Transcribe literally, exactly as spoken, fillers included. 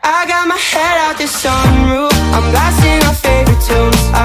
I got my head out the sunroof, I'm blasting our favorite tunes. I